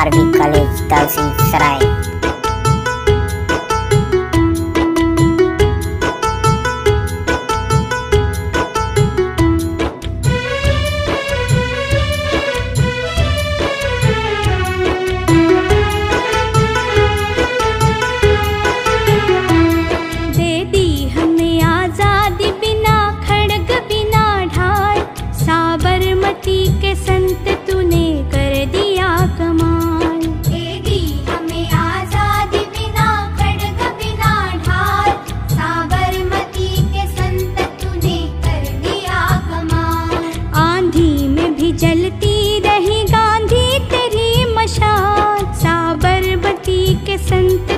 RV college Dalsinghsarai. के संत तूने कर दिया कमाल, दे दी हमें आजादी बिना खड़ग बिना ढाल। साबरमती के संत तूने कर दिया कमाल। आंधी में भी जलती रही गांधी तेरी मशाल, साबरमती के संत